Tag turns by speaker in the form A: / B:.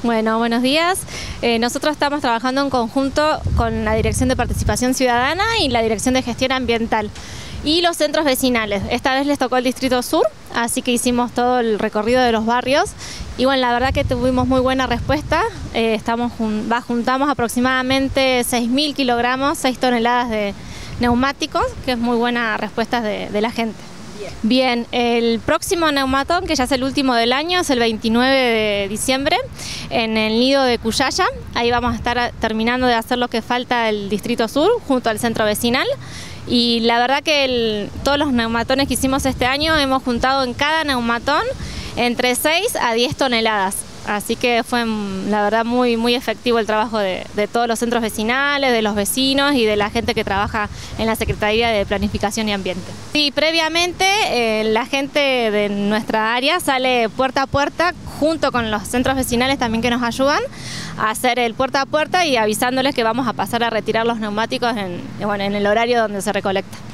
A: Bueno, buenos días. Nosotros estamos trabajando en conjunto con la Dirección de Participación Ciudadana y la Dirección de Gestión Ambiental y los centros vecinales. Esta vez les tocó el Distrito Sur, así que hicimos todo el recorrido de los barrios y bueno, la verdad que tuvimos muy buena respuesta. Juntamos aproximadamente 6.000 kilogramos, 6 toneladas de neumáticos, que es muy buena respuesta de la gente. Bien, el próximo Neumatón, que ya es el último del año, es el 29 de diciembre en el nido de Cuyaya. Ahí vamos a estar terminando de hacer lo que falta del Distrito Sur junto al centro vecinal. Y la verdad que todos los neumatones que hicimos este año hemos juntado en cada neumatón entre 6 a 10 toneladas. Así que fue la verdad muy efectivo el trabajo de todos los centros vecinales, de los vecinos y de la gente que trabaja en la Secretaría de Planificación y Ambiente. Y previamente la gente de nuestra área sale puerta a puerta junto con los centros vecinales también que nos ayudan a hacer el puerta a puerta y avisándoles que vamos a pasar a retirar los neumáticos en el horario donde se recolecta.